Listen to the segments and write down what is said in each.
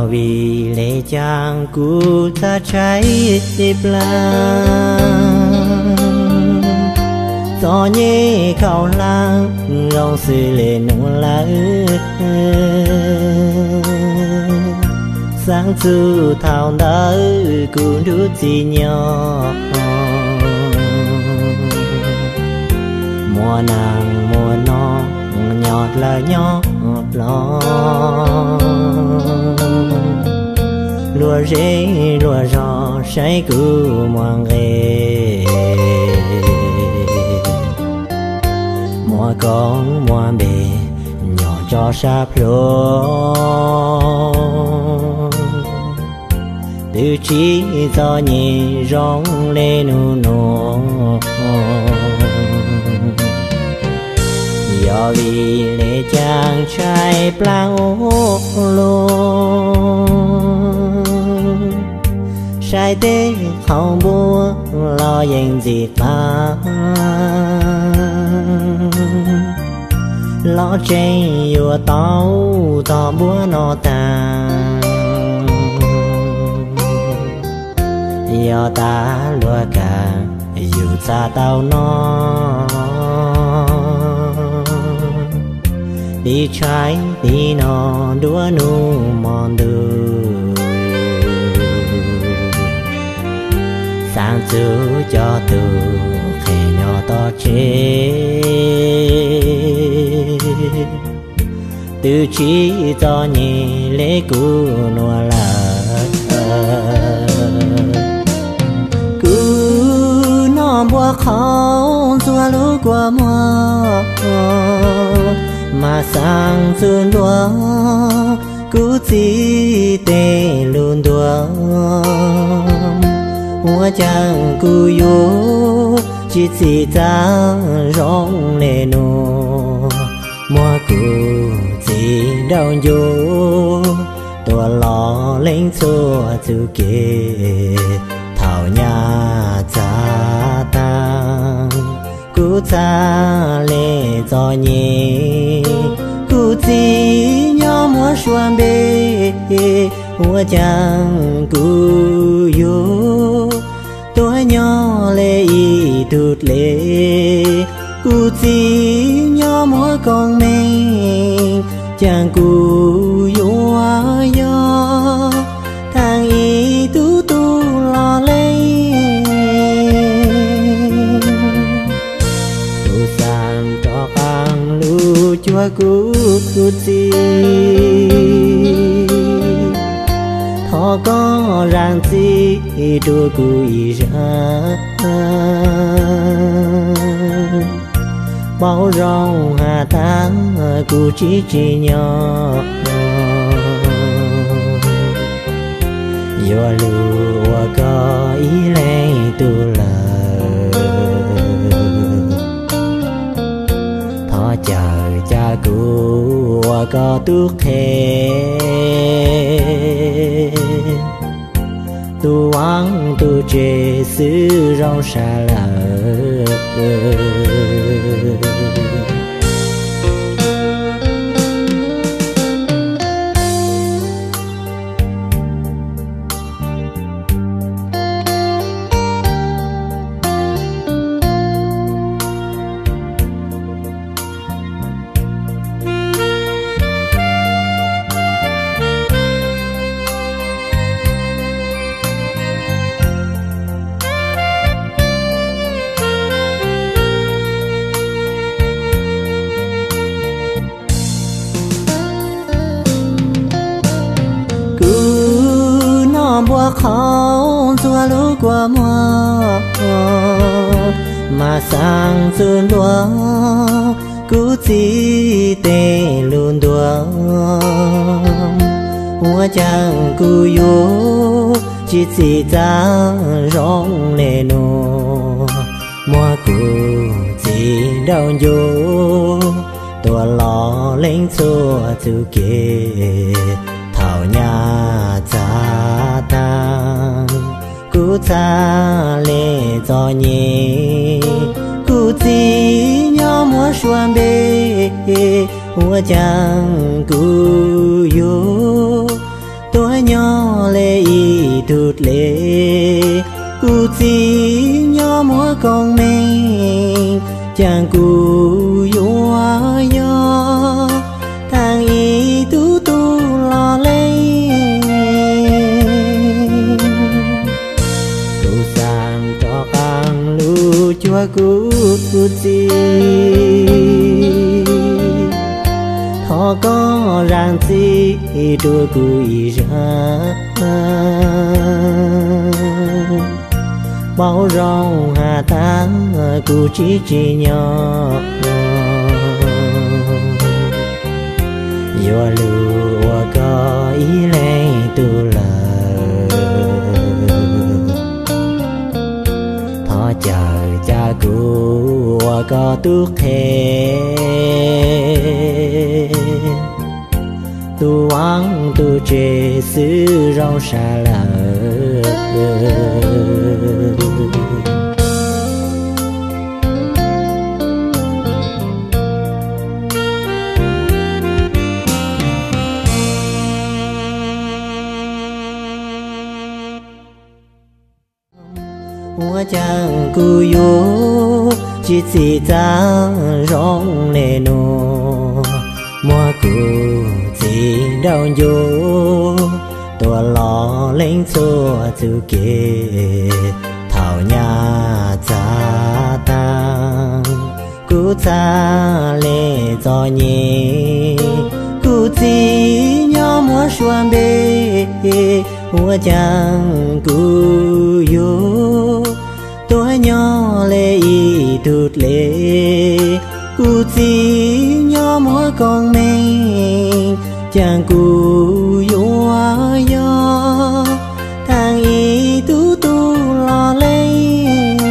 giờ vì lệ chàng cũ ta cháy plan gió nhẹ khao lang rong sự lệ nung lá sáng chu thao đỡ cũng đút gì nhỏ mùa nàng mùa non nhọt là nhọt lo lúa rễ lúa rò say cứ mong ghê mùa con mùa bể nhỏ cho sáp lúa từ chỉ do nhẹ rong lên nụ do vì lệ chàng trai plang lô sai tê không bua lo dành gì ta lo trên vừa tao tao búa nó tàn do ta lúa cả dù xa tao nó đi trái đi nó đua nu mòn đường sáng chú cho từ khi nhỏ to chế từ chỉ cho nhẹ lễ cũ nua là cứ nó bua khó xua lũ qua mùa mà sang xuân đua cứ chỉ tê luôn đua hoa chẳng cứ vô chỉ ta rong lên nô mua cứ chỉ đau vô tua lo lên xua chữ kia thảo nhà cha tăng cứ cha lệ cho nhẹ cứ chỉ nhỏ mua xuân bê hoa chẳng cứ vô tôi nhỏ lệ y tụt lệ cứ chỉ nhỏ mua con mình chẳng cứ vô yo thằng y tu tu lo lấy tu sang cho càng lu chúa cứ chi thọ có ràng chi đua cùi ra bao rong hà táng cụ chỉ nhỏ do lúa có ý lên tu lời thọ chờ cha cụ có tuốt khe tu oán tu chê xứ rau xa lợ bua khó xua lũ qua mùa mà sang xuân đua cứ chỉ tê luôn đua hoa chẳng cứ vô chỉ ta rong lên nô mua cứ chỉ đau vô tua lo lên xua chữ kia thảo nhà cha tăng cứ cha lệ cho nhẹ cứ chỉ nhỏ mua xuân bê hoa chẳng cứ vô tôi nhỏ lệ y thụt lệ cụ chỉ nhỏ múa con mình chẳng cụ yếu yo thằng y tu tu lo lấy cụ sang cho càng lu chúa cụ chỉ họ có ràng gì đôi cùi ra bao rong hà táng cụ chỉ nhỏ yo lùa có ý lấy tu lời thọ chờ cha cụ có tuốt thế tu ăn tu chế xứ rau xa lợ hoa chẳng cu yo chỉ ta rong nề nô mua cụ chỉ đau vô tua lò lên xua chữ kia thảo nhà cha ta cụ cha lệ cho nhẹ cụ chỉ nhỏ mua xuân bê hoa chẳng cu yo tua nhỏ lệ y thụt lệ cụ chỉ nhỏ múa con mình chẳng cụ yếu yo thằng y tu tu lo lấy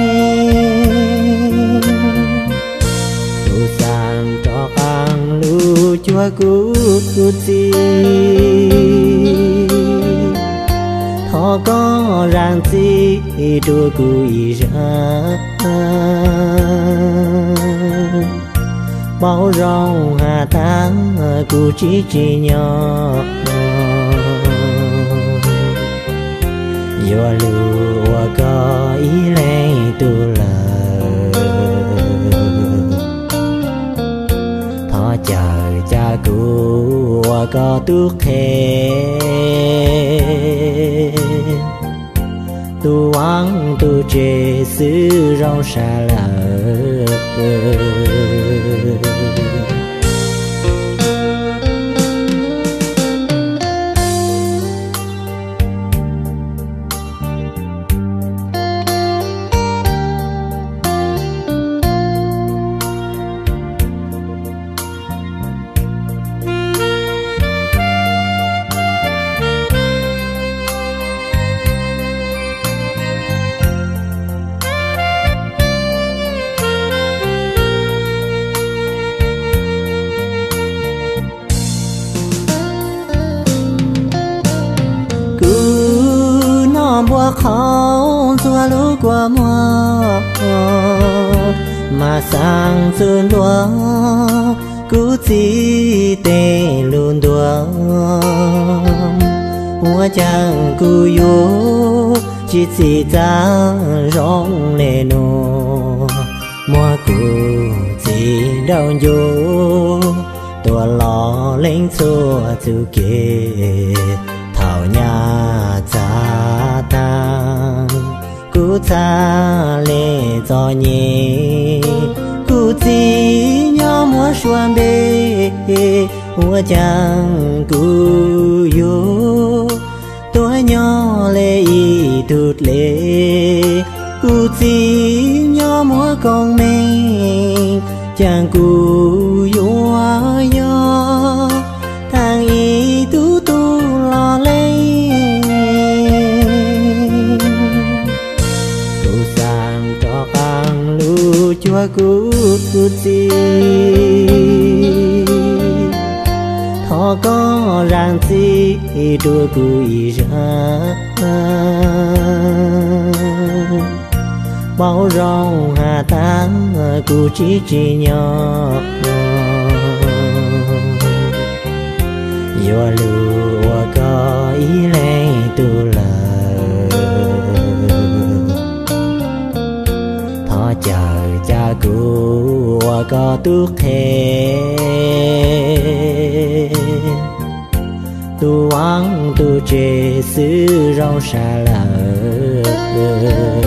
cụ sang cho càng lu chúa cụ chỉ họ có ràng gì đôi cùi ra bao rong hà táng cụ chỉ nhỏ yo lùa có ý lấy tu lời thọ chờ cha cụ có tuốt thế tu ăn tu chế xứ rau xa lợ bùa khó xua lũ qua mùa mà sang xuân đua cứ chỉ tê luôn đua hoa chẳng cứ yo chỉ ta rong lệ nô mua cụ chỉ đau yo tua lò lên xua chữ kia thảo nhà cha ta cụ cha lệ cho nhẹ cụ chỉ nhỏ múa xuân bê hoa chẳng cụ yo tua nhỏ lệ y thụt lệ cụ chỉ nhỏ múa con mình chẳng cụ yo thằng y tu tu lo lấy cụ sang cho càng lu chúa cụ chỉ thọ có ràng gì đôi cùi ra bao rong hà táng cụ chỉ nhỏ yo lùa có ý lệ tu khe tu ăn tu chế xứ rau xà lợ